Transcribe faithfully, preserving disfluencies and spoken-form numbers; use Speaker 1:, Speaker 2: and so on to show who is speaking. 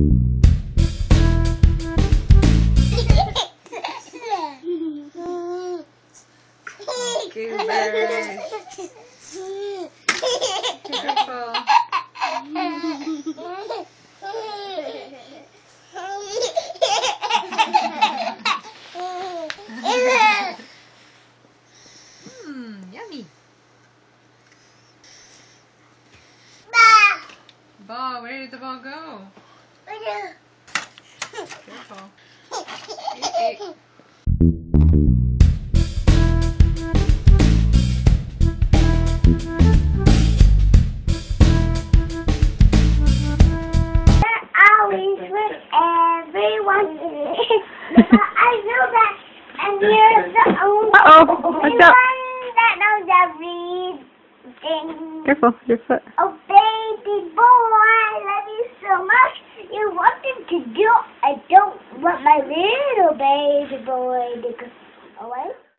Speaker 1: Goobers. Careful. Mmm, yummy. Ball, where did the ball go? Careful. Eat, eat.
Speaker 2: Everyone I know that, and you're the only
Speaker 1: Uh-oh, watch out.
Speaker 2: one that knows everything.
Speaker 1: Careful, your foot.
Speaker 2: Oh, baby boy, I love you so much. You want him to do, I don't want my little baby boy to go away.